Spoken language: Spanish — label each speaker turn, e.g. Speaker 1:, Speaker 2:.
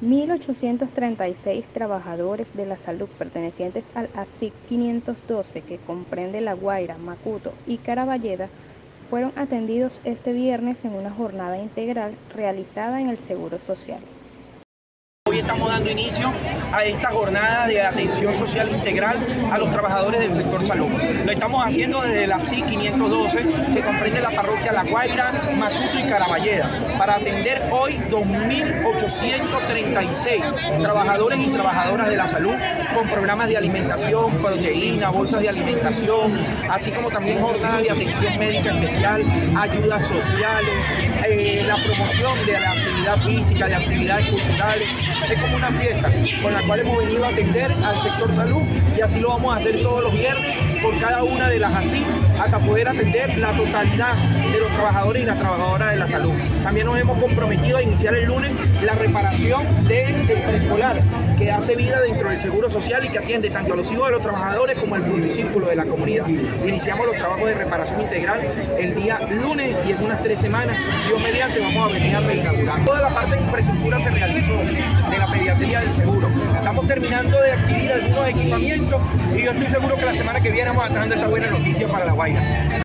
Speaker 1: 1.836 trabajadores de la salud pertenecientes al ASIC 512, que comprende La Guaira, Macuto y Caraballeda, fueron atendidos este viernes en una jornada integral realizada en el Seguro Social.
Speaker 2: Hoy estamos dando inicio a esta jornada de atención social integral a los trabajadores del sector salud. Lo estamos haciendo desde la ASIC 512, que comprende la parroquia La Guaira, Macuto y Caraballeda, para atender hoy 2.836 trabajadores y trabajadoras de la salud con programas de alimentación, proteína, bolsas de alimentación, así como también jornadas de atención médica especial, ayudas sociales, la promoción de la actividad física, de actividades culturales. Es como una fiesta con la cual hemos venido a atender al sector salud, y así lo vamos a hacer todos los viernes por cada una de las ASIC hasta poder atender la totalidad de los trabajadores y las trabajadoras de la salud. También nos hemos comprometido a iniciar el lunes la reparación del preescolar, que hace vida dentro del Seguro Social y que atiende tanto a los hijos de los trabajadores como el punto y círculo de la comunidad. Iniciamos los trabajos de reparación integral el día lunes, y en unas 3 semanas, Dios mediante, vamos a venir a reinaugurar. Toda la parte de infraestructura se realizó de la pediatría del seguro. Estamos terminando de adquirir algunos equipamientos y yo estoy seguro que la semana que viene vamos a estar dando esa buena noticia para La Guaira.